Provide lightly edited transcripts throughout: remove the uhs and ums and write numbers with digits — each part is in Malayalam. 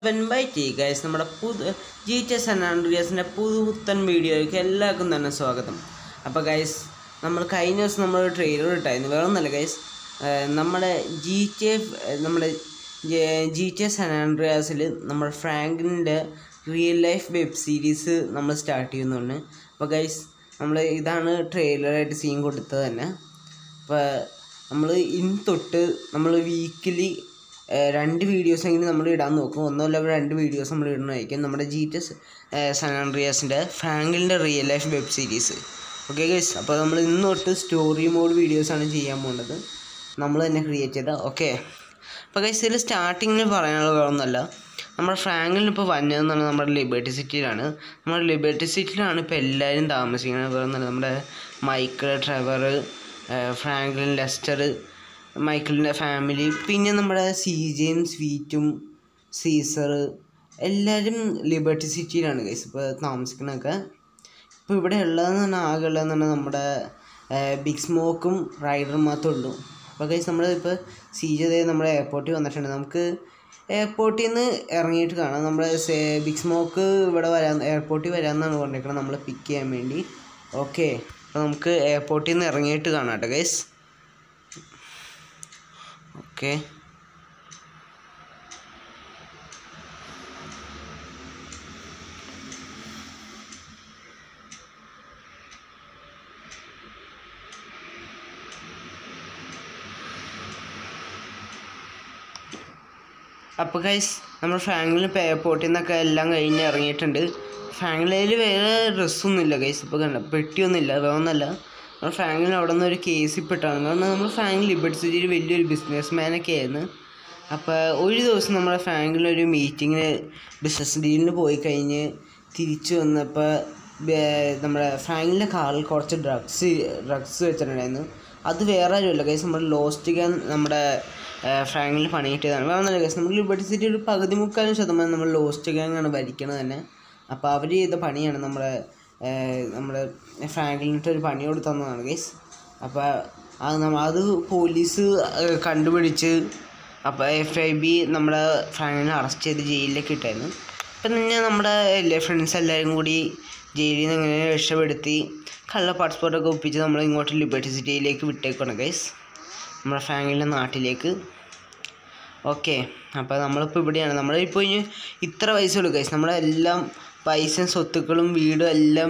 ഗൈസ് നമ്മുടെ GTA San Andreasന്റെ പുതുപുത്തൻ വീഡിയോയ്ക്ക് എല്ലാവർക്കും തന്നെ സ്വാഗതം. അപ്പോൾ ഗൈസ് നമ്മൾ കഴിഞ്ഞ ദിവസം നമ്മൾ ട്രെയിലർ ഇട്ടായിരുന്നു. വേറെ ഒന്നല്ല ഗൈസ്, നമ്മുടെ GTA San Andreasൽ നമ്മുടെ ഫ്രാങ്കിൻ്റെ റിയൽ ലൈഫ് വെബ് സീരീസ് നമ്മൾ സ്റ്റാർട്ട് ചെയ്യുന്നുണ്ട്. അപ്പോൾ ഗൈസ് നമ്മൾ ഇതാണ് ട്രെയിലറായിട്ട് സീൻ കൊടുത്തത് തന്നെ. അപ്പോൾ നമ്മൾ ഇന്ന് തൊട്ട് നമ്മൾ വീക്കിലി 2 വീഡിയോസെങ്കിലും നമ്മൾ ഇടാൻ നോക്കും. ഒന്നല്ല 2 വീഡിയോസ് നമ്മൾ ഇടണമായിരിക്കും നമ്മുടെ GTA San Andreasൻ്റെ ഫ്രാങ്കിളിൻ്റെ real life web series. Okay guys, അപ്പോൾ നമ്മൾ ഇന്ന് തൊട്ട് സ്റ്റോറി മോഡ് വീഡിയോസാണ് ചെയ്യാൻ പോകുന്നത്, നമ്മൾ തന്നെ ക്രിയേറ്റ് ചെയ്ത. ഓക്കെ, അപ്പോൾ ഗൈസ് ഇതിൽ സ്റ്റാർട്ടിങ്ങിൽ പറയാനുള്ള ഒന്നല്ല, നമ്മുടെ ഫ്രാങ്കിളിന് ഇപ്പോൾ വന്നതെന്നാണ് നമ്മുടെ ലിബർട്ടി സിറ്റിയിലാണ്. നമ്മുടെ ലിബർട്ടി സിറ്റിയിലാണ് ഇപ്പോൾ എല്ലാവരും താമസിക്കുന്നത്. വേറെ ഒന്നല്ല, നമ്മുടെ മൈക്കിൾ, ട്രെവർ, ഫ്രാങ്ക്ലിൻ, ലെസ്റ്റർ, മൈക്കിളിൻ്റെ ഫാമിലി, പിന്നെ നമ്മുടെ CJയും സ്വീറ്റും സീസർ എല്ലാവരും ലിബർട്ടി സിറ്റിയിലാണ് ഗൈസ് ഇപ്പോൾ താമസിക്കണതൊക്കെ. ഇപ്പോൾ ഇവിടെ ഉള്ളതെന്ന് പറഞ്ഞാൽ ആകെ ഉള്ളതെന്ന് പറഞ്ഞാൽ നമ്മുടെ ബിഗ് സ്മോക്കും റൈഡറും മാത്രമേ ഉള്ളൂ. അപ്പോൾ ഗൈസ് നമ്മളിപ്പോൾ CJ നമ്മുടെ എയർപോർട്ടിൽ വന്നിട്ടുണ്ട്. നമുക്ക് എയർപോർട്ടിൽ നിന്ന് ഇറങ്ങിയിട്ട് കാണാം. നമ്മുടെ ബിഗ് സ്മോക്ക് ഇവിടെ എയർപോർട്ടിൽ വരാമെന്നാണ് പറഞ്ഞിരിക്കുന്നത് നമ്മളെ പിക്ക് ചെയ്യാൻ വേണ്ടി. ഓക്കെ, അപ്പോൾ നമുക്ക് എയർപോർട്ടിൽ നിന്ന് ഇറങ്ങിയിട്ട് കാണാം കേട്ടോ ഗൈസ്. ഓക്കെ, അപ്പോൾ ഗൈസ് നമ്മൾ ഫ്രാങ്ക്ലിൻ എയർപോർട്ടിൽ നിന്നൊക്കെ എല്ലാം കഴിഞ്ഞ് ഇറങ്ങിയിട്ടുണ്ട്. ഫ്രാങ്ക്ലിനിൽ വേറെ ഡ്രസ്സൊന്നുമില്ല ഗൈസ്, ഇപ്പോൾ കണ്ട പെട്ടിയൊന്നുമില്ല. വേറെ ഒന്നല്ല, നമ്മൾ ഫ്രാങ്ക്ലിൻ അവിടെ നിന്ന് ഒരു കേസിൽ പെട്ടാണ്. കാരണം നമ്മൾ ഫ്രാങ്ക്ലിൻ ലിബർട്ടി സിറ്റിയിൽ വലിയൊരു ബിസിനസ് മാനൊക്കെ ആയിരുന്നു. അപ്പോൾ ഒരു ദിവസം നമ്മുടെ ഫ്രാങ്ക്ലിൻ ഒരു മീറ്റിങ്ങിന് ബിസിനസ് ഡീലിന് പോയി കഴിഞ്ഞ് തിരിച്ചു വന്നപ്പോൾ നമ്മുടെ ഫ്രാങ്ക്ലിൻ്റെ കാറിൽ കുറച്ച് ഡ്രഗ്സ് വെച്ചിട്ടുണ്ടായിരുന്നു. അത് വേറെ ആരുമല്ല ഗൈസ്, നമ്മുടെ ലോസ്റ്റ് ഗാൻ നമ്മുടെ ഫ്രാങ്ക്ലിന് പണി കിട്ടിയതാണ്. വേറെ ഒന്നല്ല ഗൈസ്, നമ്മുടെ ലിബർട്ടി സിറ്റി ഒരു 13% നമ്മൾ ലോസ്റ്റ് ഗാങ്ങാണ് ഭരിക്കണത് തന്നെ. അപ്പോൾ അവർ ചെയ്ത പണിയാണ് നമ്മുടെ ഫ്രാങ്ക്ലിനിട്ട് ഒരു പണി കൊടുത്തതാണ് ഗൈസ്. അപ്പോൾ അത് പോലീസ് കണ്ടുപിടിച്ച് അപ്പോൾ FIB നമ്മുടെ ഫ്രാങ്ക്ലിനെ അറസ്റ്റ് ചെയ്ത് ജയിലിലേക്ക് ഇട്ടായിരുന്നു. അപ്പം പിന്നെ നമ്മുടെ ഫ്രണ്ട്സ് എല്ലാവരും കൂടി ജയിലിൽ നിന്ന് ഇങ്ങനെ രക്ഷപ്പെടുത്തി കള്ള പാസ്പോർട്ടൊക്കെ ഒപ്പിച്ച് നമ്മൾ ഇങ്ങോട്ട് ലിബർട്ടി സിറ്റിയിലേക്ക് വിട്ടേക്കാണ് ഗൈസ്, നമ്മുടെ ഫ്രാങ്ക്ലിൻ്റെ നാട്ടിലേക്ക്. ഓക്കെ, അപ്പോൾ നമ്മളിപ്പോൾ ഇവിടെയാണ്. നമ്മളിപ്പോൾ ഇത്ര പൈസയുള്ളൂ ഗൈസ്, നമ്മളെല്ലാം പൈസയും സ്വത്തുക്കളും വീടും എല്ലാം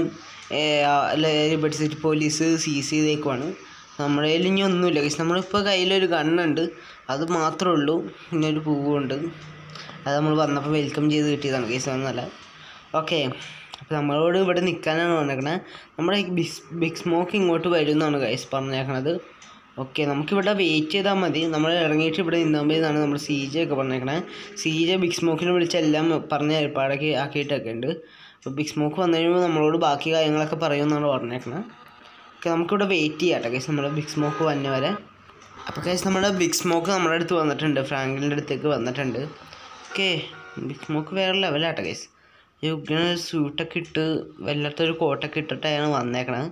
ലിബർട്ടി സിറ്റി പോലീസ് സീസ് ചെയ്തേക്കുവാണ്. നമ്മുടെ കയ്യിൽ ഇനി ഒന്നുമില്ല ഗൈസ്. നമ്മളിപ്പോൾ കയ്യിലൊരു ഗണ്ണുണ്ട്, അത് മാത്രമേ ഉള്ളൂ. പിന്നെ ഒരു പൂവുണ്ട്, അത് നമ്മൾ വന്നപ്പോൾ വെൽക്കം ചെയ്ത് കിട്ടിയതാണ് ഗൈസ്, ഒന്നല്ല. ഓക്കെ, അപ്പോൾ നമ്മളോട് ഇവിടെ നിൽക്കാനാണ് പറഞ്ഞേക്കണത്. നമ്മുടെ ബിഗ് സ്മോക്ക് ഇങ്ങോട്ട് വരുമെന്നാണ് ഗൈസ് പറഞ്ഞേക്കണത്. ഓക്കെ, നമുക്കിവിടെ വെയിറ്റ് ചെയ്താൽ മതി. നമ്മൾ ഇറങ്ങിയിട്ട് ഇവിടെ നിന്നാൽ മതി എന്നാണ് നമ്മൾ CJ ഒക്കെ പറഞ്ഞേക്കണേ. CJ ബിഗ് സ്മോക്കിനെ വിളിച്ചെല്ലാം പറഞ്ഞ് ഏർപ്പാടൊക്കെ ആക്കിയിട്ടൊക്കെ ഉണ്ട്. അപ്പോൾ ബിഗ് സ്മോക്ക് വന്നു കഴിയുമ്പോൾ നമ്മളോട് ബാക്കി കാര്യങ്ങളൊക്കെ പറയുമെന്നാണ് പറഞ്ഞേക്കണത്. ഓക്കെ, നമുക്കിവിടെ വെയിറ്റ് ചെയ്യാം കേട്ടോ ഗൈസ്, നമ്മുടെ ബിഗ് സ്മോക്ക് വന്ന വരെ. അപ്പോൾ ഗൈസ് നമ്മുടെ ബിഗ് സ്മോക്ക് നമ്മുടെ അടുത്ത് വന്നിട്ടുണ്ട്, ഫ്രാങ്ക്ലിൻ്റെ അടുത്തേക്ക് വന്നിട്ടുണ്ട്. ഓക്കെ, ബിഗ് സ്മോക്ക് വേറെ ലെവലാട്ടോ ഗൈസ്. ഇങ്ങനെ സ്യൂട്ടൊക്കെ ഇട്ട് വല്ലാത്തൊരു കോട്ടൊക്കെ ഇട്ടിട്ടാണ് വന്നേക്കണത്.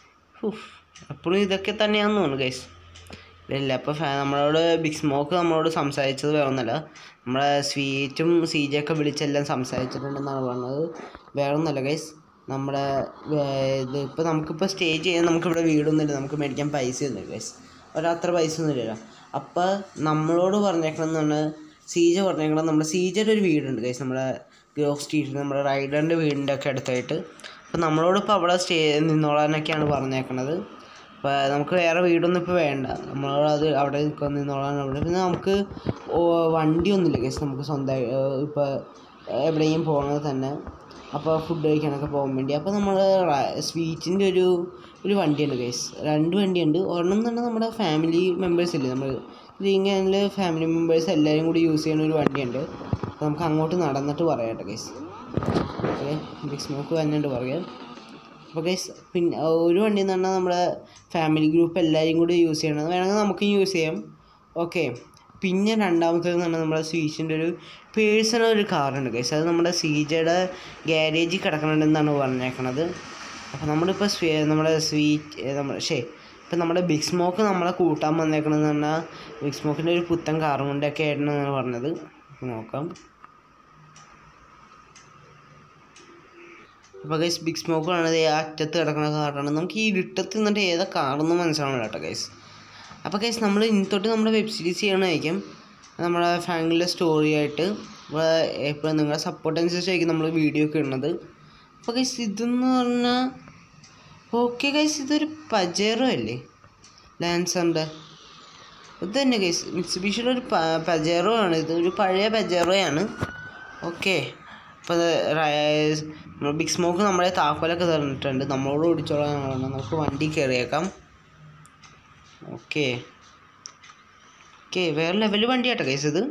എപ്പോഴും ഇതൊക്കെ തന്നെയാണെന്ന് തോന്നുന്നു ഗൈസ്. ഇല്ല, അപ്പോൾ നമ്മളോട് ബിഗ് സ്മോക്ക് നമ്മളോട് സംസാരിച്ചത് വേറെ ഒന്നല്ല, നമ്മളെ സ്വീറ്റും CJ ഒക്കെ വിളിച്ചെല്ലാം സംസാരിച്ചിട്ടുണ്ടെന്നാണ് പറഞ്ഞത്. വേറെ ഒന്നല്ല ഗൈസ്, നമ്മുടെ ഇപ്പോൾ നമുക്കിപ്പോൾ സ്റ്റേ ചെയ്യാൻ നമുക്കിവിടെ വീടൊന്നുമില്ല, നമുക്ക് മേടിക്കാൻ പൈസയൊന്നുമില്ല ഗൈസ്, ഒരത്ര പൈസ ഒന്നുമില്ലല്ലോ. അപ്പോൾ നമ്മളോട് പറഞ്ഞേക്കണമെന്ന് പറഞ്ഞാൽ CJ പറഞ്ഞേക്കണം, നമ്മുടെ CJയുടെ ഒരു വീടുണ്ട് ഗൈസ് നമ്മുടെ ഗ്രോവ് സ്ട്രീറ്റിൽ, നമ്മുടെ റൈഡറിൻ്റെ വീടിൻ്റെ ഒക്കെ അടുത്തായിട്ട്. അപ്പോൾ നമ്മളോടിപ്പോൾ അവിടെ നിന്നോളാനൊക്കെയാണ് പറഞ്ഞേക്കണത്. അപ്പോൾ നമുക്ക് വേറെ വീടൊന്നും ഇപ്പോൾ വേണ്ട, നമ്മളോട് അവിടെ നിന്നോളാൻ. പിന്നെ നമുക്ക് വണ്ടിയൊന്നുമില്ല ഗൈസ്, നമുക്ക് സ്വന്തമായി ഇപ്പോൾ എവിടെയും പോകണത് തന്നെ. അപ്പോൾ ഫുഡ് കഴിക്കാനൊക്കെ പോകാൻ വേണ്ടി അപ്പോൾ നമ്മൾ സ്വീറ്റിൻ്റെ ഒരു വണ്ടിയുണ്ട് ഗൈസ്, 2 വണ്ടിയുണ്ട്. ഒരെണ്ണം തന്നെ നമ്മുടെ ഫാമിലി മെമ്പേഴ്സ് ഇല്ലേ, നമ്മൾ ഇങ്ങനെ ഫാമിലി മെമ്പേഴ്സ് എല്ലാവരും കൂടി യൂസ് ചെയ്യുന്ന ഒരു വണ്ടിയുണ്ട്. അപ്പോൾ നമുക്ക് അങ്ങോട്ട് നടന്നിട്ട് പറയാം കേട്ടോ ഗൈസ്. ഓക്കെ, ബിഗ് സ്മോക്ക് വന്നിട്ട് പറയാം. അപ്പോൾ ഗൈസ് പിന്നെ ഒരു വണ്ടി എന്ന് പറഞ്ഞാൽ നമ്മുടെ ഫാമിലി ഗ്രൂപ്പ് എല്ലാവരും കൂടി യൂസ് ചെയ്യണത്, വേണമെങ്കിൽ നമുക്കും യൂസ് ചെയ്യാം. ഓക്കെ, പിന്നെ രണ്ടാമത്തേന്ന് പറഞ്ഞാൽ നമ്മുടെ സ്വീറ്റിൻ്റെ ഒരു പേഴ്സണൽ ഒരു കാറുണ്ട് ഗൈസ്, അത് നമ്മുടെ CJയുടെ ഗ്യാരേജിൽ കിടക്കണമെന്നാണ് പറഞ്ഞേക്കണത്. അപ്പോൾ നമ്മളിപ്പോൾ ഇപ്പം നമ്മുടെ ബിഗ് സ്മോക്ക് നമ്മളെ കൂട്ടാൻ വന്നേക്കണമെന്ന് പറഞ്ഞാൽ ബിഗ് സ്മോക്കിൻ്റെ ഒരു പുത്തൻ കാറും കൊണ്ടൊക്കെ ആയിട്ടാണ് പറഞ്ഞത്. നോക്കാം. അപ്പോൾ ഗൈസ് ബിഗ് സ്മോക്കാണ് ആ അറ്റത്ത് കിടക്കുന്ന കാറാണ്. നമുക്ക് ഈ ഇരുട്ടത്ത് നിന്നിട്ട് ഏതാ കാറൊന്നും മനസ്സിലാവണം കേട്ടോ ഗൈസ്. അപ്പോൾ ഗൈസ് നമ്മൾ ഇനി തൊട്ട് നമ്മുടെ വെബ് സീരീസ് ചെയ്യണമായിരിക്കും നമ്മുടെ ഫാമിലിയിലെ സ്റ്റോറി ആയിട്ട്. ഇപ്പോൾ നിങ്ങളുടെ സപ്പോർട്ട് അനുസരിച്ചായിരിക്കും നമ്മൾ വീഡിയോ ഒക്കെ ഇടുന്നത്. അപ്പോൾ ഗൈസ് ഇതെന്ന് പറഞ്ഞാൽ ഓക്കെ ഗൈസ് ഇതൊരു പജേറോ അല്ലേ ലാൻസറിൻ്റെ ഇത് തന്നെ ഗൈസ്. മിറ്റ്സുബിഷിയുടെ ഒരു പജേറോ ആണ് ഇത്. ഒരു പഴയ പജേറോയാണ്. ഓക്കെ അപ്പോൾ ബിഗ് സ്മോക്ക് നമ്മളെ താക്കോലൊക്കെ തന്നിട്ടുണ്ട്. നമ്മളോട് ഓടിച്ചോളാൻ നമുക്ക് വണ്ടി കയറിയേക്കാം. ഓക്കെ വേറെ ലെവൽ വണ്ടിയാട്ടോ ഗൈസ് ഇത്.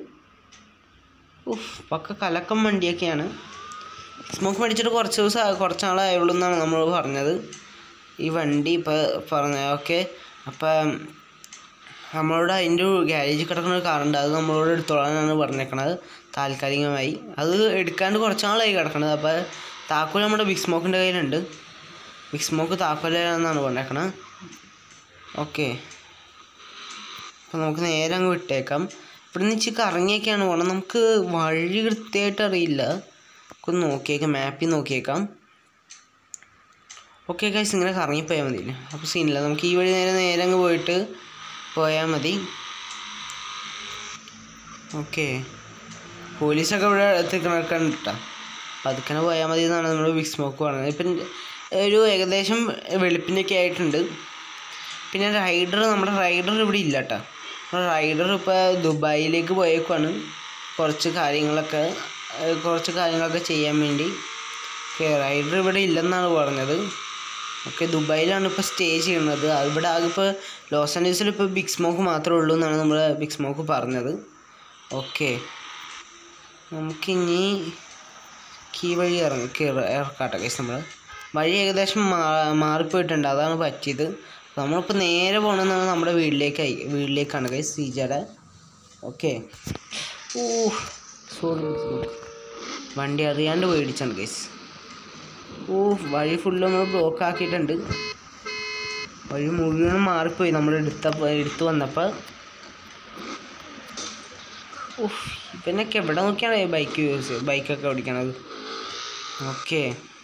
പക്ക കലക്കം വണ്ടിയൊക്കെയാണ്. സ്മോക്ക് മേടിച്ചിട്ട് കുറച്ച് നാളായുള്ളൂ എന്നാണ് നമ്മൾ പറഞ്ഞത് ഈ വണ്ടി ഇപ്പോൾ പറഞ്ഞത്. ഓക്കെ അപ്പം നമ്മളോട് അതിൻ്റെ ഒരു ഗ്യാരേജിൽ കിടക്കുന്ന ഒരു കാറുണ്ട്, അത് നമ്മളോട് എടുത്തോളാനാണ് പറഞ്ഞേക്കണത് താൽക്കാലികമായി. അത് എടുക്കാണ്ട് കുറച്ച് നാളായി കിടക്കണത്. അപ്പോൾ താക്കോൽ നമ്മുടെ ബിഗ് സ്മോക്കിൻ്റെ കയ്യിലുണ്ട്. ബിഗ് സ്മോക്ക് താക്കോലെന്നാണ് പറഞ്ഞേക്കണത്. ഓക്കെ അപ്പോൾ നമുക്ക് നേരെ അങ്ങ് വിട്ടേക്കാം. ഇവിടെ നിന്ന് ഇച്ചിരി കറങ്ങിയൊക്കെയാണ് പോകണം. നമുക്ക് വഴി കൃത്യമായിട്ട് അറിയില്ല. ഒന്ന് നോക്കിയേക്കാം, മാപ്പിൽ നോക്കിയേക്കാം. ഓക്കെ ഗൈസ് ഇങ്ങനെ കറങ്ങിപ്പോയാൽ മതി. അപ്പോൾ സീനില്ല, നമുക്ക് ഈ വഴി നേരെ അങ്ങ് പോയാൽ മതി. ഓക്കെ പോലീസൊക്കെ ഇവിടെ എത്തിക്കണക്കേണ്ടിട്ടാ. പതുക്കനെ പോയാൽ മതി എന്നാണ് നമ്മൾ ബിഗ് സ്മോക്ക് പറഞ്ഞത്. ഇപ്പം ഒരു ഏകദേശം വെളുപ്പിനൊക്കെ ആയിട്ടുണ്ട്. പിന്നെ നമ്മുടെ റൈഡർ ഇവിടെ ഇല്ല കേട്ടോ. റൈഡർ ഇപ്പോൾ ദുബായിലേക്ക് പോയേക്കുവാണ് കുറച്ച് കാര്യങ്ങളൊക്കെ ചെയ്യാൻ വേണ്ടി. റൈഡർ ഇവിടെ ഇല്ലെന്നാണ് പറഞ്ഞത്. ഓക്കെ ദുബായിലാണ് ഇപ്പോൾ സ്റ്റേ ചെയ്യുന്നത്. ഇവിടെ ആകെ ഇപ്പോൾ ലോസ് ആഞ്ചലസിൽ ഇപ്പോൾ ബിഗ് സ്മോക്ക് മാത്രമേ ഉള്ളൂ എന്നാണ് നമ്മൾ ബിഗ് സ്മോക്ക് പറഞ്ഞത്. ഓക്കെ നമുക്കിനി കീ വഴി ഇറക്കാട്ടെ ഗൈസ്. നമ്മൾ വഴി ഏകദേശം മാറിപ്പോയിട്ടുണ്ട്, അതാണ് പറ്റിയത്. നമ്മളിപ്പോൾ നേരെ പോകണമെന്നാണ് നമ്മുടെ വീട്ടിലേക്കാണ് ഗൈസ് സീജയുടെ. ഓക്കെ സോറി വണ്ടി അറിയാണ്ട് മേടിച്ചാണ് ഗൈസ്. വഴി ഫുള്ള് നമ്മൾ ബ്ലോക്ക് ആക്കിയിട്ടുണ്ട്. വഴി മുഴുവനും മാറിപ്പോയി നമ്മൾ എടുത്തു വന്നപ്പോൾ. ഇവനൊക്കെ എവിടെ നോക്കിയാണ് ബൈക്കൊക്കെ ഓടിക്കണത്. ഓക്കെ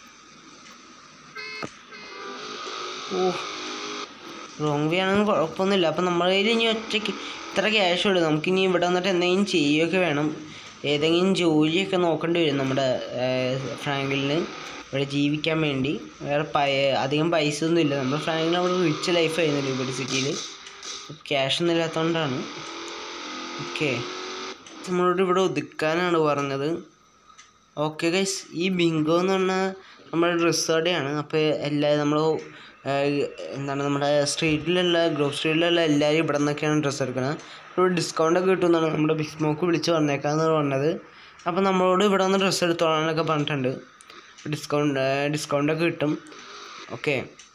റോങ് വേ ആണെന്ന് കുഴപ്പമൊന്നുമില്ല. അപ്പം നമ്മുടെ കയ്യിൽ ഇനി ഒറ്റയ്ക്ക് ഇത്ര ക്യാഷ് ഉള്ളൂ. നമുക്കിനി ഇവിടെ വന്നിട്ട് എന്തെങ്കിലും ചെയ്യുകയൊക്കെ വേണം. ഏതെങ്കിലും ജോലിയൊക്കെ നോക്കേണ്ടി വരും നമ്മുടെ ഫ്രാങ്കിളിന് ഇവിടെ ജീവിക്കാൻ വേണ്ടി. വേറെ അധികം പൈസ ഒന്നും ഇല്ല. നമ്മുടെ ഫ്രാങ്കിളിന് അവിടെ റിച്ച് ലൈഫായിരുന്നു ലിബർട്ടിസിറ്റിയിൽ. ക്യാഷൊന്നും ഇല്ലാത്തതുകൊണ്ടാണ്. ഓക്കെ നമ്മളോട് ഇവിടെ ഒതുക്കാനാണ് പറഞ്ഞത്. ഓക്കെ ഗൈസ് ഈ ബിങ്കോ എന്ന് പറഞ്ഞാൽ നമ്മുടെ ഡ്രസ്സ് കടയാണ്. അപ്പോൾ നമ്മൾ നമ്മുടെ ഗ്രോപ്പ് സ്ട്രീറ്റിലുള്ള എല്ലാവരും ഇവിടെ നിന്നൊക്കെയാണ് ഡ്രസ്സ് എടുക്കുന്നത്. ഒരു ഡിസ്കൗണ്ടൊക്കെ കിട്ടുമെന്നാണ് നമ്മുടെ ബിഗ് സ്മോക്ക് വിളിച്ച് പറഞ്ഞേക്കാമെന്നാണ് പറഞ്ഞത്. അപ്പോൾ നമ്മളോട് ഇവിടെ വന്ന് ഡ്രസ്സ് എടുത്തോളാനൊക്കെ പറഞ്ഞിട്ടുണ്ട്. ഡിസ്കൗണ്ടൊക്കെ കിട്ടും. ഓക്കെ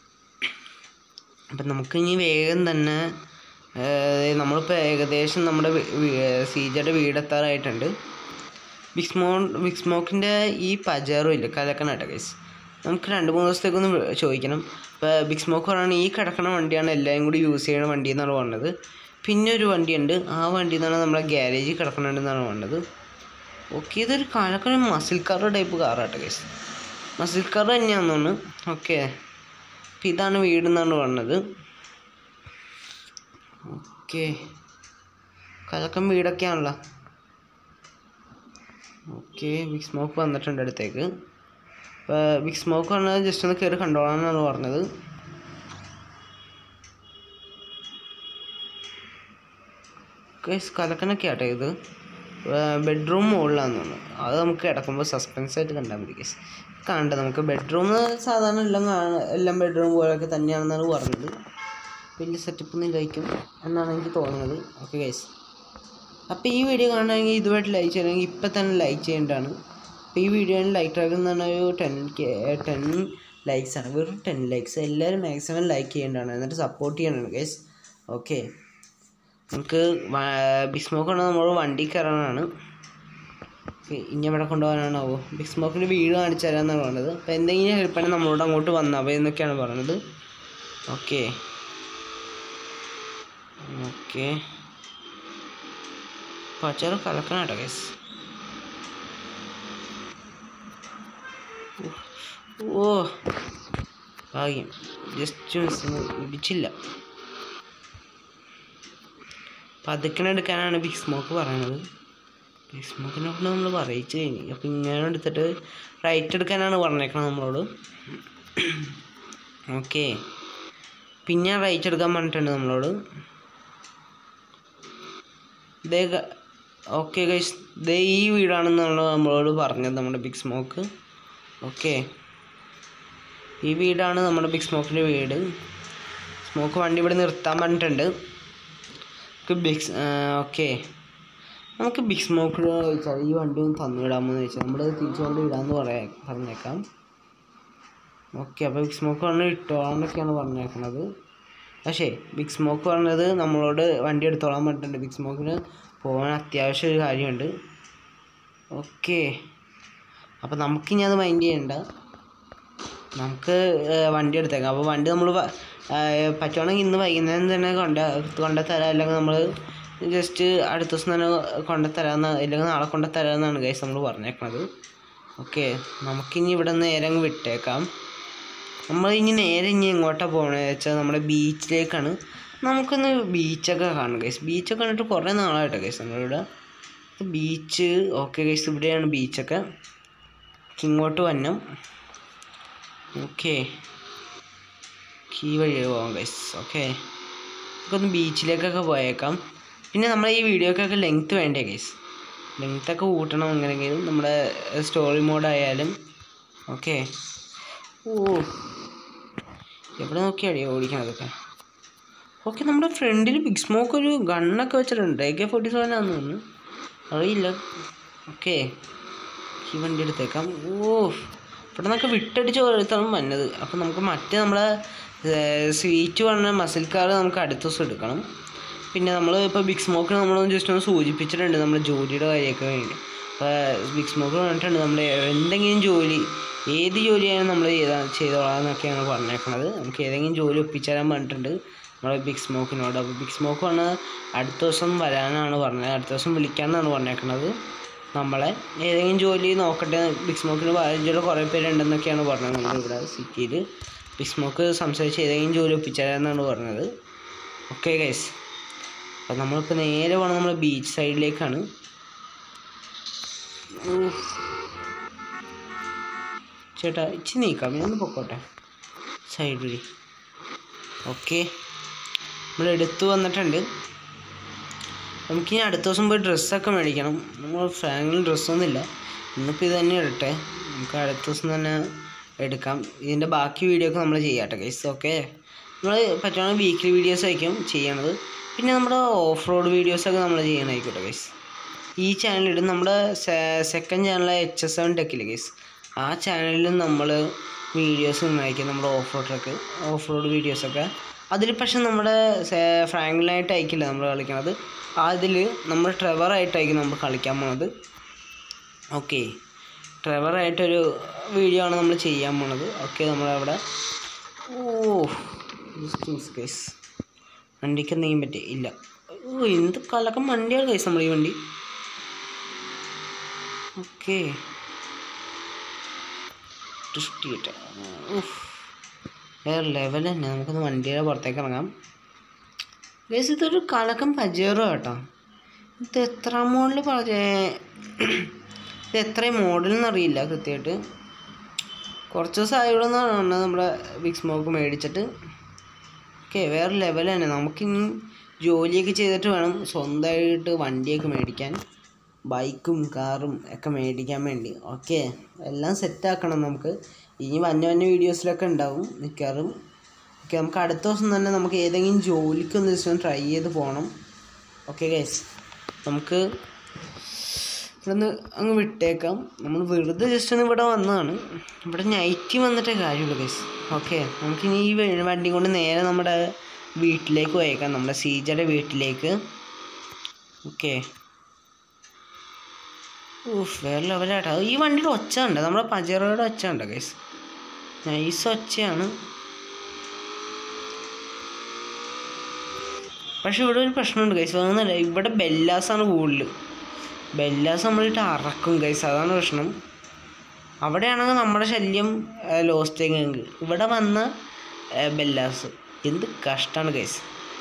അപ്പം നമുക്കിനി വേഗം തന്നെ നമ്മളിപ്പോൾ ഏകദേശം നമ്മുടെ സീജയുടെ വീടെത്താറായിട്ടുണ്ട്. ബിഗ് സ്മോക്കിൻ്റെ ഈ പജാറോ ഇല്ല കലക്കനാട്ടെ ഗൈസ്. നമുക്ക് 2-3 ദിവസത്തേക്കൊന്ന് ചോദിക്കണം. ഇപ്പോൾ ബിഗ് സ്മോക്ക് പറയുകയാണെങ്കിൽ ഈ കിടക്കണ വണ്ടിയാണ് എല്ലാവരും കൂടി യൂസ് ചെയ്യുന്ന വണ്ടി എന്നാണ് പറഞ്ഞത്. പിന്നെ ഒരു വണ്ടിയുണ്ട്, ആ വണ്ടി എന്നാണ് നമ്മളെ ഗ്യാരേജിൽ കിടക്കണുണ്ടെന്നാണ് പറഞ്ഞത്. ഓക്കെ ഇതൊരു കലക്കണ മസിൽ കാർ ടൈപ്പ് കാറാട്ടെ ഗൈസ്. മസിൽ കാർ തന്നെയാണെന്ന് തോന്നുന്നു. ഓക്കെ അപ്പം ഇതാണ് വീടെന്നാണ് പറഞ്ഞത്. ഓക്കെ കലക്കം വീടൊക്കെയാണല്ലോ. ഓക്കെ ബിഗ് സ്മോക്ക് വന്നിട്ടുണ്ട് അടുത്തേക്ക്. അപ്പോൾ ബിഗ് സ്മോക്ക് പറഞ്ഞത് ജസ്റ്റ് ഒന്ന് കയറി കണ്ടോളാമെന്നാണ് പറഞ്ഞത്. കലക്കനൊക്കെ ആട്ടെ ഇത്. ബെഡ്റൂം മുകളിലാണെന്ന് തോന്നുന്നു. അത് നമുക്ക് കിടക്കുമ്പോൾ സസ്പെൻസായിട്ട് കണ്ടാൽ മതി കേസ്. നമുക്ക് ബെഡ്റൂം സാധാരണ എല്ലാം ബെഡ്റൂം പോലെയൊക്കെ തന്നെയാണെന്നാണ് പറഞ്ഞത്. വലിയ സെറ്റപ്പൊന്നും ഇല്ലായിരിക്കും എന്നാണ് എനിക്ക് തോന്നുന്നത്. ഓക്കെ ഗൈസ് അപ്പോൾ ഈ വീഡിയോ കാണണമെങ്കിൽ ഇതുമായിട്ട് ലൈക്ക് ചെയ്യണമെങ്കിൽ ഇപ്പം തന്നെ ലൈക്ക് ചെയ്യേണ്ടതാണ്. അപ്പോൾ ഈ വീഡിയോയിൽ ലൈക്ക് ടാഗ് എന്ന് പറഞ്ഞാൽ ഒരു 10 ലൈക്സാണ്. വെറും 10 ലൈക്സ്. എല്ലാവരും മാക്സിമം ലൈക്ക് ചെയ്യേണ്ടതാണ്, എന്നിട്ട് സപ്പോർട്ട് ചെയ്യണം ഗൈസ്. ഓക്കെ നമുക്ക് ബിഗ് സ്മോക്ക് ഉണ്ടെങ്കിൽ നമ്മൾ വണ്ടി കയറാനാണ്. ഇനി എവിടെ കൊണ്ടുപോകാനാണാവോ? ബിഗ് സ്മോക്കിൻ്റെ വീട് കാണിച്ചു തരാമെന്നാണ് പറഞ്ഞത്. അപ്പോൾ എന്തെങ്കിലും ഹെൽപ്പാണ് നമ്മളോട് അങ്ങോട്ട് വന്നാവോ എന്നൊക്കെയാണ് പറഞ്ഞത്. Okay പച്ചറ് കലക്കനാട്ടോ guys. ഓ ഭാഗ്യം, ജസ്റ്റ് ഇടിച്ചില്ല. പതുക്കനെടുക്കാനാണ് ബിഗ് സ്മോക്ക് പറയണത്. ബിഗ് സ്മോക്കിനോട് നമ്മൾ പറയിച്ച് കഴിഞ്ഞു. അപ്പം ഇങ്ങനെ എടുത്തിട്ട് റൈറ്റ് എടുക്കാനാണ് പറഞ്ഞേക്കണത് നമ്മളോട്. ഓക്കെ, പിന്നെ റൈറ്റ് എടുക്കാൻ പറഞ്ഞിട്ടുണ്ട് നമ്മളോട്. ഇതേ ഓക്കെ ഗൈസ്, ഇതേ ഈ വീടാണെന്നാണ് നമ്മളോട് പറഞ്ഞത് നമ്മുടെ ബിഗ് സ്മോക്ക്. ഓക്കെ, ഈ വീടാണ് നമ്മുടെ ബിഗ് സ്മോക്കിൻ്റെ വീട്. സ്മോക്ക് വണ്ടി ഇവിടെ നിർത്താൻ പറഞ്ഞിട്ടുണ്ട്. ഓക്കെ, നമുക്ക് ബിഗ് സ്മോക്കിൽ ചോദിച്ചാൽ ഈ വണ്ടി ഒന്ന് തന്നുവിടാമെന്ന് ചോദിച്ചാൽ നമ്മൾ തിരിച്ചുകൊണ്ട് വിടാമെന്ന് പറഞ്ഞേക്കാം. ഓക്കെ, അപ്പോൾ ബിഗ് സ്മോക്ക് പറഞ്ഞ് ഇട്ടോളാന്നൊക്കെയാണ് പറഞ്ഞേക്കണത്. പക്ഷേ ബിഗ് സ്മോക്ക് പറഞ്ഞത് നമ്മളോട് വണ്ടി എടുത്തോളാൻ പറഞ്ഞിട്ടുണ്ട്. ബിഗ് സ്മോക്കിന് പോകാൻ അത്യാവശ്യം ഒരു കാര്യമുണ്ട്. ഓക്കെ, അപ്പോൾ നമുക്കിനി അത് മൈൻഡ് ചെയ്യണ്ട, നമുക്ക് വണ്ടി എടുത്തേക്കാം. അപ്പോൾ വണ്ടി നമ്മൾ പറ്റുവാണെങ്കിൽ ഇന്ന് വൈകുന്നേരം തന്നെ കൊണ്ടുതരാം, അല്ലെങ്കിൽ നമ്മൾ ജസ്റ്റ് അടുത്ത ദിവസം തന്നെ കൊണ്ടുതരാമെന്ന്, അല്ലെങ്കിൽ നാളെ കൊണ്ടുതരാമെന്നാണ് ഗൈസ് നമ്മൾ പറഞ്ഞേക്കണത്. ഓക്കെ, നമുക്കിനി ഇവിടെ നിന്ന് നേരെ അങ്ങ് വിട്ടേക്കാം. നമ്മൾ നേരെ എങ്ങോട്ടാണ് പോകണമെന്ന് വെച്ചാൽ നമ്മുടെ ബീച്ചിലേക്കാണ്. നമുക്കൊന്ന് ബീച്ചൊക്കെ കാണണം ഗൈസ്. ബീച്ചൊക്കെ കണ്ടിട്ട് കുറേ നാളായിട്ടോ ഗൈസ് നമ്മളിവിടെ ബീച്ച്. ഓക്കെ ഗൈസ്, ഇവിടെയാണ് ബീച്ചൊക്കെ. ഇങ്ങോട്ട് വന്നം. ഓക്കെ, ഈ വഴി പോകാം ഗൈസ്. ഓക്കെ, നമുക്കൊന്ന് ബീച്ചിലേക്കൊക്കെ പോയേക്കാം. പിന്നെ നമ്മുടെ ഈ വീഡിയോക്കൊക്കെ ലെങ്ത്ത് വേണ്ടേ ഗൈസ്, ലെങ്ത്തൊക്കെ കൂട്ടണം എങ്ങനെയെങ്കിലും, നമ്മുടെ സ്റ്റോറി മോഡായാലും. ഓക്കെ, ഓ എവിടെ നോക്കിയാടി ഓടിക്കണതൊക്കെ. ഓക്കെ, നമ്മുടെ ഫ്രണ്ടിൽ ബിഗ് സ്മോക്ക് ഒരു ഗണ്ണൊക്കെ വെച്ചിട്ടുണ്ട്. AK-47 ആണെന്ന് തോന്നുന്നു, അറിയില്ല. ഓക്കെ, ഈ വണ്ടി എടുത്തേക്കാം. ഓ, ഇവിടെ നിന്നൊക്കെ വിട്ടടിച്ച് ഓരോരുത്തരും വന്നത്. അപ്പം നമുക്ക് നമ്മളെ സ്വീറ്റ് പറഞ്ഞ മസിൽ കാർ നമുക്ക് അടുത്ത ദിവസം എടുക്കണം. പിന്നെ നമ്മൾ ഇപ്പോൾ ബിഗ് സ്മോക്കിന് നമ്മളൊന്ന് ജസ്റ്റ് ഒന്ന് സൂചിപ്പിച്ചിട്ടുണ്ട് നമ്മുടെ ജോലിയുടെ കാര്യമൊക്കെ വേണ്ടി. അപ്പോൾ ബിഗ് സ്മോക്ക് പറഞ്ഞിട്ടുണ്ട് നമ്മൾ എന്തെങ്കിലും ജോലി, ഏത് ജോലിയായാലും നമ്മൾ ചെയ്തോളാം എന്നൊക്കെയാണ് പറഞ്ഞേക്കണത്. നമുക്ക് ഏതെങ്കിലും ജോലി ഒപ്പിച്ചുതരാൻ പറഞ്ഞിട്ടുണ്ട് നമ്മുടെ ബിഗ് സ്മോക്കിനോട്. അപ്പോൾ ബിഗ് സ്മോക്ക് പറഞ്ഞാൽ അടുത്ത ദിവസം വരാനാണ് പറഞ്ഞത്, അടുത്ത ദിവസം വിളിക്കാമെന്നാണ് പറഞ്ഞേക്കണത്. നമ്മളെ ഏതെങ്കിലും ജോലി നോക്കട്ടെ, ബിഗ് സ്മോക്കിന് പരിചയമുള്ള കുറേ പേരുണ്ടെന്നൊക്കെയാണ് പറഞ്ഞത്. നമ്മളിവിടെ സിറ്റിയിൽ ബിഗ് സ്മോക്ക് സംസാരിച്ച് ഏതെങ്കിലും ജോലി ഒപ്പിച്ചുതരാമെന്നാണ് പറഞ്ഞത്. ഓക്കെ ഗൈസ്, അപ്പം നമ്മളിപ്പോൾ നേരെ പോകണം നമ്മൾ ബീച്ച് സൈഡിലേക്കാണ്. ചേട്ടാ ഇച്ചിരി നീക്കാം, ഇതൊന്ന് പൊക്കോട്ടെ സൈഡിൽ. ഓക്കെ, നമ്മൾ എടുത്തു വന്നിട്ടുണ്ട്. നമുക്കിനി അടുത്ത ദിവസം പോയി ഡ്രസ്സൊക്കെ മേടിക്കണം. നമ്മൾ ഫ്രാങ്കിൽ ഡ്രസ്സൊന്നുമില്ല, ഇന്നിപ്പോൾ ഇത് തന്നെ ഇടട്ടെ. നമുക്ക് അടുത്ത ദിവസം തന്നെ എടുക്കാം. ഇതിൻ്റെ ബാക്കി വീഡിയോ ഒക്കെ നമ്മൾ ചെയ്യാട്ടെ ഗൈസ്. ഓക്കെ, നമ്മൾ പറ്റുവാണെങ്കിൽ വീക്ക്ലി വീഡിയോസ് ആയിരിക്കും ചെയ്യണത്. പിന്നെ നമ്മുടെ ഓഫ് റോഡ് വീഡിയോസൊക്കെ നമ്മൾ ചെയ്യണമായിക്കോട്ടെ ഗൈസ്. ഈ ചാനലിടും നമ്മുടെ സെക്കൻഡ് ചാനൽ HS7 ടെക്കിൽ ഗൈസ്, ആ ചാനലിലും നമ്മൾ വീഡിയോസ് ഉണ്ടായിരിക്കും, നമ്മുടെ ഓഫ് റോഡ് വീഡിയോസൊക്കെ. അതിൽ പക്ഷെ നമ്മുടെ ഫ്രാങ്കിലായിട്ട് ആയിരിക്കില്ല നമ്മൾ കളിക്കണത്, അതിൽ നമ്മൾ ട്രെവറായിട്ടായിരിക്കും നമ്മൾ കളിക്കാൻ പോണത്. ഓക്കെ, ട്രെവറായിട്ടൊരു വീഡിയോ ആണ് നമ്മൾ ചെയ്യാൻ പോണത്. ഓക്കെ, നമ്മളവിടെ ഗൈസ് വണ്ടിക്ക് എന്തെങ്കിലും പറ്റി ഇല്ല. എന്ത് കലക്കം വണ്ടിയാണ് ഗൈസ് നമ്മൾ ഈ വണ്ടി. ഓക്കെ, വേറെ ലെവൽ തന്നെ. നമുക്കൊന്ന് വണ്ടിയുടെ പുറത്തേക്ക് ഇറങ്ങാം ഗൈസ്. ഇതൊരു കലക്കം പജേറോ കേട്ടോ. ഇത് എത്ര മോഡൽ ഇത് എത്രയും മോഡലെന്ന് അറിയില്ല കൃത്യമായിട്ട്. കുറച്ച് ദിവസം ആയോളെന്നാണ് പറഞ്ഞത് നമ്മുടെ ബിഗ് സ്മോക്ക് മേടിച്ചിട്ട്. ഓക്കെ, വേറെ ലെവൽ തന്നെ. നമുക്കിനി ജോലിയൊക്കെ ചെയ്തിട്ട് വേണം സ്വന്തമായിട്ട് വണ്ടിയൊക്കെ മേടിക്കാൻ, ബൈക്കും കാറും ഒക്കെ മേടിക്കാൻ വേണ്ടി. ഓക്കെ, എല്ലാം സെറ്റാക്കണം നമുക്ക്. ഇനി വന്ന വീഡിയോസിലൊക്കെ ഉണ്ടാവും മിക്കവാറും. ഓക്കെ, നമുക്ക് അടുത്ത ദിവസം തന്നെ നമുക്ക് ഏതെങ്കിലും ജോലിക്കൊന്ന് ദിവസം ട്രൈ ചെയ്ത് പോകണം. ഓക്കെ ഗൈസ്, നമുക്ക് ഇവിടെ അങ്ങ് വിട്ടേക്കാം. നമ്മൾ വെറുതെ ജസ്റ്റ് ഒന്ന് ഇവിടെ വന്നതാണ്. ഇവിടെ നൈറ്റ് വന്നിട്ടേ കാര്യമുള്ളൂ ഗൈസ്. ഓക്കെ, നമുക്കിനി ഈ വണ്ടി കൊണ്ട് നേരെ നമ്മുടെ വീട്ടിലേക്ക് പോയേക്കാം, നമ്മുടെ സീജയുടെ വീട്ടിലേക്ക്. ഓക്കെ, വേറെ ലെവലായിട്ടാ. ഈ വണ്ടിയുടെ ഒച്ച ഉണ്ട്, നമ്മുടെ പജറോയുടെ ഒച്ച ഉണ്ട് ഗൈസ്, നൈസ് ഒച്ചയാണ്. പക്ഷെ ഇവിടെ ഒരു പ്രശ്നമുണ്ട് ഗൈസ്, അതൊന്നുമല്ല, ഇവിടെ ബെല്ലാസാണ് കൂടുതൽ. ബെല്ലാസ് നമ്മളിട്ട് അറക്കും ഗൈസ്, അതാണ് പ്രശ്നം. അവിടെയാണെങ്കിൽ നമ്മുടെ ശല്യം ലോസ്റ്റ് ഗാങ്. ഇവിടെ വന്ന ബെല്ലാസ്. എന്ത് കഷ്ടമാണ് ഗൈസ്.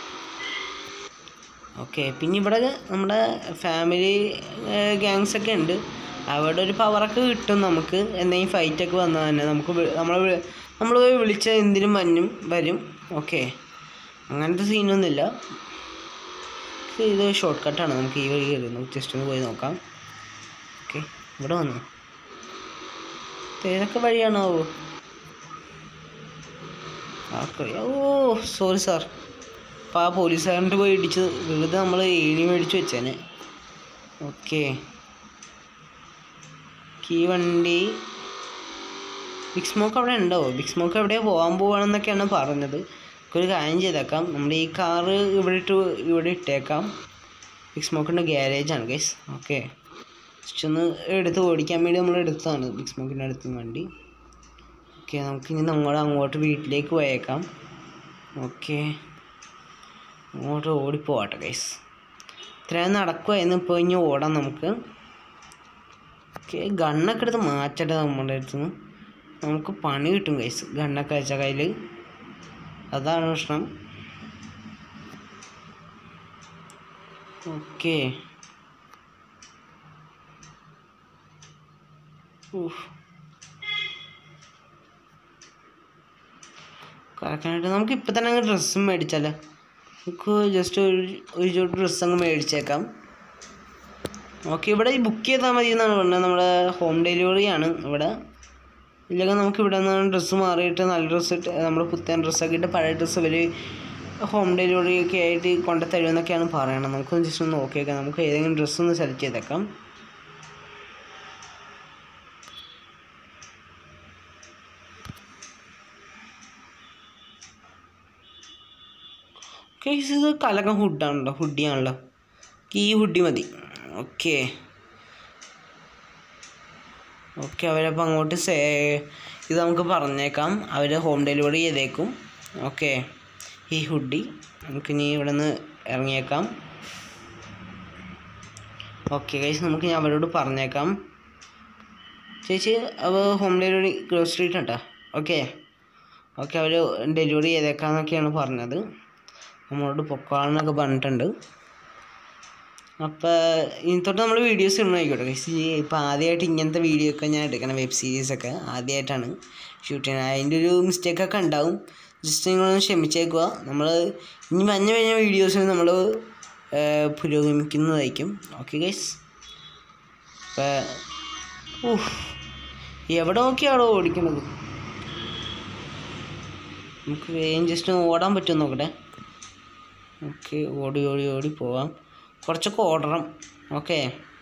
ഓക്കെ, പിന്നെ ഇവിടെ നമ്മുടെ ഫാമിലി ഗ്യാങ്സൊക്കെ ഉണ്ട്. അവിടെ ഒരു പവറൊക്കെ കിട്ടും നമുക്ക്. എന്തെങ്കിലും ഫൈറ്റൊക്കെ വന്നാൽ തന്നെ നമ്മൾ വിളിച്ച എന്തിനും വരും. ഓക്കെ, അങ്ങനത്തെ സീനൊന്നുമില്ല. ഇത് ഷോർട്ട് കട്ടാണ്. നമുക്ക് ഈ വഴി കയറി ജസ്റ്റ് ഒന്ന് പോയി നോക്കാം. ഓക്കെ, ഇവിടെ വന്നു. ഏതൊക്കെ വഴിയാണോ? ഓ സോറി സാർ. അപ്പോൾ ആ പോലീസുകാരൻ്റെ പോയി ഇടിച്ച് വെറുതെ നമ്മൾ ഏണി മേടിച്ച് വെച്ചേനെ. ഓക്കെ, ഈ വണ്ടി ബിഗ് സ്മോക്ക് അവിടെ ഉണ്ടോ? ബിഗ് സ്മോക്ക് എവിടെയാണ് പോകാൻ പോവാണെന്നൊക്കെയാണ് പറഞ്ഞത്. ഒരു കാര്യം ചെയ്തേക്കാം, നമ്മുടെ ഈ കാറ് ഇവിടെ ഇട്ടേക്കാം. ബിഗ് സ്മോക്കിൻ്റെ ഗ്യാരേജാണ് ഗൈസ്. ഓക്കെ, ജസ്റ്റ് ഒന്ന് എടുത്ത് ഓടിക്കാൻ വേണ്ടി നമ്മൾ എടുത്തതാണ് ബിഗ് സ്മോക്കിൻ്റെ അടുത്ത് വണ്ടി. ഓക്കെ, നമുക്കിനി അങ്ങോട്ട് വീട്ടിലേക്ക് പോയേക്കാം. ഓക്കെ, അങ്ങോട്ട് ഓടിപ്പോവാട്ടെ ഗൈസ്. ഇത്രയും നടക്കുമായിരുന്നു. ഇപ്പോൾ ഇനി ഓടാം നമുക്ക്. ഓക്കെ, ഗണ്ണൊക്കെ എടുത്ത് മാറ്റട്ടെ നമ്മുടെ അടുത്ത് നിന്ന്. നമുക്ക് പണി കിട്ടും ഗൈസ് ഗണ്ണൊക്കെ വെച്ച കയ്യിൽ. അതാണ് പ്രശ്നം. ഓക്കെ, കറക്കാനായിട്ട് നമുക്ക് ഇപ്പം തന്നെ അങ്ങ് ഡ്രസ്സും മേടിച്ചാലോ? നമുക്ക് ജസ്റ്റ് ഒരു ജോഡി ഡ്രസ്സ് അങ്ങ് മേടിച്ചേക്കാം. ഓക്കെ, ഇവിടെ ബുക്ക് ചെയ്താൽ മതി എന്നാണ് പറഞ്ഞത്. നമ്മുടെ ഹോം ഡെലിവറിയാണ് ഇവിടെ. ഇല്ലെങ്കിൽ നമുക്ക് ഇവിടെ നിന്ന് ഡ്രസ്സ് മാറിയിട്ട് നല്ല ഡ്രസ്സ് ഇട്ട് നമ്മുടെ പുത്തൻ ഡ്രസ്സൊക്കെ ഇട്ട് പഴയ ഡ്രസ്സ് ഇവർ ഹോം ഡെലിവറി ഒക്കെ ആയിട്ട് കൊണ്ടു തരുമെന്നൊക്കെയാണ് പറയണത്. നമുക്കൊന്ന് ജസ്റ്റ് ഒന്ന് നോക്കിയേക്കാം. നമുക്ക് ഏതെങ്കിലും ഡ്രസ്സൊന്ന് സെലക്ട് ചെയ്തേക്കാം. ഓക്കെ, ഇത് കലക്കം ഹുഡിയാണല്ലോ. ഈ ഹുഡി മതി. ഓക്കെ, അവരപ്പോൾ അങ്ങോട്ട് ഇത് നമുക്ക് പറഞ്ഞേക്കാം. അവർ ഹോം ഡെലിവറി ചെയ്തേക്കും. ഓക്കെ, ഈ ഹുഡി നമുക്കിനി ഇവിടെ നിന്ന് ഇറങ്ങിയേക്കാം. ഓക്കെ ഗൈസ്, നമുക്ക് ഞാൻ അവരോട് പറഞ്ഞേക്കാം. ചേച്ചി അവർ ഹോം ഡെലിവറി ഗ്രോസറി കേട്ടോ. ഓക്കെ, അവർ ഡെലിവറി ചെയ്തേക്കാമെന്നൊക്കെയാണ് പറഞ്ഞത്. നമ്മളോട് പൊക്കോളെന്നൊക്കെ പറഞ്ഞിട്ടുണ്ട്. അപ്പോൾ ഇനി തൊട്ട് നമ്മൾ വീഡിയോസ് ഇടണം ആയിക്കോട്ടെ ഗൈസ്. ഇപ്പോൾ ആദ്യമായിട്ട് ഇങ്ങനത്തെ വീഡിയോ ഒക്കെ ഞാൻ എടുക്കണം. വെബ് സീരീസൊക്കെ ആദ്യമായിട്ടാണ് ഷൂട്ട് ചെയ്യുന്നത്. അതിൻ്റെ ഒരു മിസ്റ്റേക്കൊക്കെ ഉണ്ടാവും. ജസ്റ്റ് നിങ്ങളൊന്ന് ക്ഷമിച്ചേക്കുക. നമ്മൾ ഇനി മഞ്ഞ വീഡിയോസിൽ നമ്മൾ പുരോഗമിക്കുന്നതായിരിക്കും. ഓക്കെ ഗൈസ്, അപ്പോൾ എവിടെ നോക്കിയാണോ ഓടിക്കണത്? നമുക്ക് വേഗം ജസ്റ്റ് ഓടാൻ പറ്റുമോ നോക്കട്ടെ. ഓക്കെ, ഓടി പോവാം. കുറച്ചൊക്കെ ഓടണം. ഓക്കെ,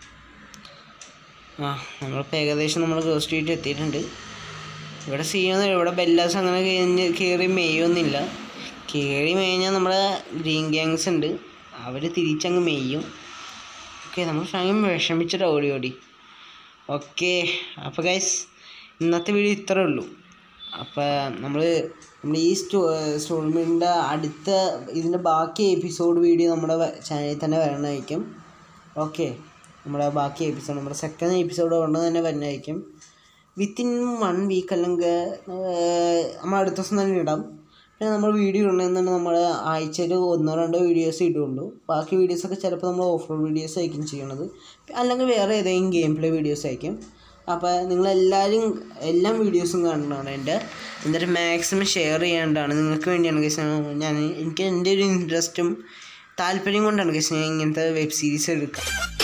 നമ്മളിപ്പോൾ ഏകദേശം നമ്മൾ ഗ്രോസ് സ്ട്രീറ്റ് എത്തിയിട്ടുണ്ട്. ഇവിടെ ചെയ്യുന്നില്ല. ഇവിടെ ബെല്ലാസ് അങ്ങനെ കയറി മേയൊന്നുമില്ല. കയറി മേഞ്ഞാൽ നമ്മുടെ ഗ്രീൻ ഗ്യാങ്സ് ഉണ്ട്, അവർ തിരിച്ചങ്ങ് മേയും. ഓക്കെ, നമ്മൾ സ്വയം വിഷമിച്ചിട്ട് ഓടി. ഓക്കെ, അപ്പോൾ ഗൈസ് ഇന്നത്തെ വീഡിയോ ഇത്രയേ ഉള്ളൂ. അപ്പോൾ നമ്മൾ ഈ സ്റ്റോൾമെൻറ്റിൻ്റെ അടുത്ത ഇതിൻ്റെ ബാക്കി എപ്പിസോഡ് വീഡിയോ നമ്മുടെ ചാനലിൽ തന്നെ വരണമായിരിക്കും. ഓക്കെ, നമ്മുടെ ബാക്കി എപ്പിസോഡ് നമ്മുടെ സെക്കൻഡ് എപ്പിസോഡ് കൊണ്ട് തന്നെ വരുന്നതായിരിക്കും. വിത്തിൻ 1 വീക്ക് അല്ലെങ്കിൽ നമ്മൾ അടുത്ത ദിവസം തന്നെ ഇടാം. പിന്നെ നമ്മൾ വീഡിയോ ഇടണമെന്നുണ്ടെങ്കിൽ നമ്മൾ ആഴ്ചയിൽ 1-2 വീഡിയോസ് ഇടുള്ളൂ. ബാക്കി വീഡിയോസൊക്കെ ചിലപ്പോൾ നമ്മൾ ഓഫ് റോഡ് വീഡിയോസ് ആയിരിക്കും ചെയ്യണത്, അല്ലെങ്കിൽ വേറെ ഏതെങ്കിലും ഗെയിം പ്ലേ വീഡിയോസ് ആയിരിക്കും. അപ്പോൾ നിങ്ങളെല്ലാവരും എല്ലാ വീഡിയോസും കാണുന്നതാണ് എന്നിട്ട് മാക്സിമം ഷെയർ ചെയ്യാണ്ടാണ്. നിങ്ങൾക്ക് വേണ്ടിയാണ് ഗൈസ്. എനിക്ക് എൻ്റെ ഒരു ഇൻട്രസ്റ്റും താല്പര്യം കൊണ്ടാണ് ഗൈസ് ഞാൻ ഇങ്ങനത്തെ വെബ് സീരീസ് എടുക്കുക.